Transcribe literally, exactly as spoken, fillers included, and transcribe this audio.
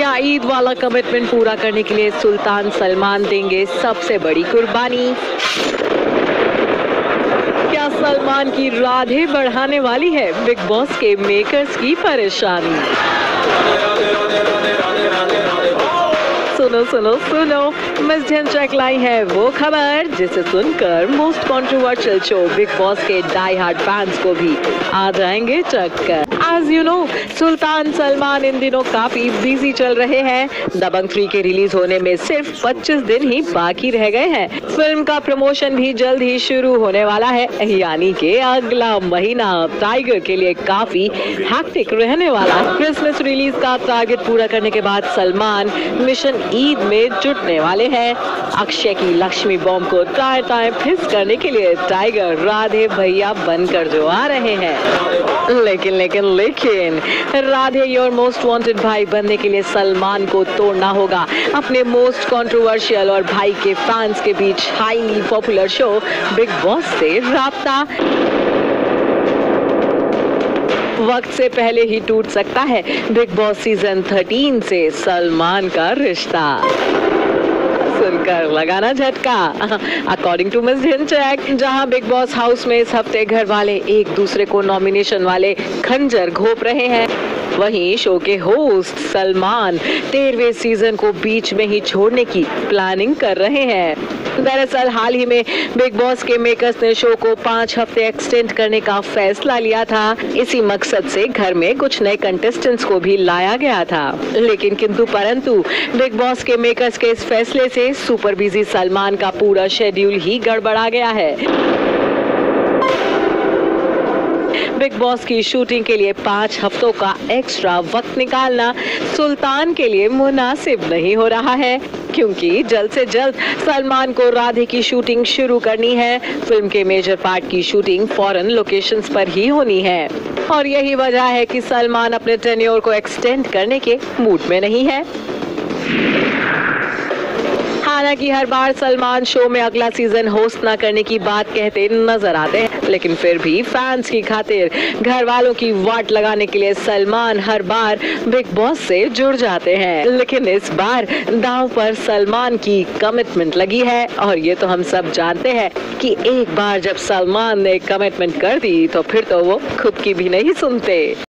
क्या ईद वाला कमिटमेंट पूरा करने के लिए सुल्तान सलमान देंगे सबसे बड़ी कुर्बानी? क्या सलमान की राधे बढ़ाने वाली है बिग बॉस के मेकर्स की परेशानी? सुनो सुनो सुनो, मिस चेक लाई है वो खबर जिसे सुनकर most controversial show Bigg Boss के डाई हार्ड फैंस को भी आ जाएंगे चक्कर। As you know, Sultan Salman इन दिनों काफी बिजी चल रहे हैं। दबंग थ्री के रिलीज होने में सिर्फ पच्चीस दिन ही बाकी रह गए हैं। फिल्म का प्रमोशन भी जल्द ही शुरू होने वाला है, यानी कि अगला महीना टाइगर के लिए काफी हैक्टिक रहने वाला है। क्रिसमस रिलीज का टारगेट पूरा करने के बाद सलमान मिशन ईद में जुटने वाले हैं। अक्षय की लक्ष्मी बॉम्ब को टायर टायर फिक्स करने के लिए टाइगर राधे भैया बनकर जो आ रहे हैं। लेकिन लेकिन लेकिन राधे योर मोस्ट वांटेड भाई बनने के लिए सलमान को तोड़ना होगा अपने मोस्ट कंट्रोवर्शियल और भाई के फैंस के बीच highly popular show Bigg Boss से राब्ता। वक्त से पहले ही टूट सकता है बिग बॉस सीजन थर्टीन से सलमान का रिश्ता। सुनकर लगाना झटका। अकॉर्डिंग टू मिस चेक, जहां बिग बॉस हाउस में इस हफ्ते घर वाले एक दूसरे को नॉमिनेशन वाले खंजर घोंप रहे हैं, वहीं शो के होस्ट सलमान तेरहवें सीजन को बीच में ही छोड़ने की प्लानिंग कर रहे हैं। दरअसल हाल ही में बिग बॉस के मेकर्स ने शो को पाँच हफ्ते एक्सटेंड करने का फैसला लिया था। इसी मकसद से घर में कुछ नए कंटेस्टेंट्स को भी लाया गया था। लेकिन किंतु परंतु बिग बॉस के मेकर्स के इस फैसले से सुपर बिजी सलमान का पूरा शेड्यूल ही गड़बड़ा गया है। बिग बॉस की शूटिंग के लिए पाँच हफ्तों का एक्स्ट्रा वक्त निकालना सुल्तान के लिए मुनासिब नहीं हो रहा है, क्योंकि जल्द से जल्द सलमान को राधे की शूटिंग शुरू करनी है। फिल्म के मेजर पार्ट की शूटिंग फॉरेन लोकेशंस पर ही होनी है और यही वजह है कि सलमान अपने टेन्योर को एक्सटेंड करने के मूड में नहीं है। हालांकि हर बार सलमान शो में अगला सीजन होस्ट न करने की बात कहते नजर आते हैं, लेकिन फिर भी फैंस की खातिर घर वालों की वाट लगाने के लिए सलमान हर बार बिग बॉस से जुड़ जाते हैं। लेकिन इस बार दांव पर सलमान की कमिटमेंट लगी है और ये तो हम सब जानते हैं कि एक बार जब सलमान ने कमिटमेंट कर दी तो फिर तो वो खुद की भी नहीं सुनते।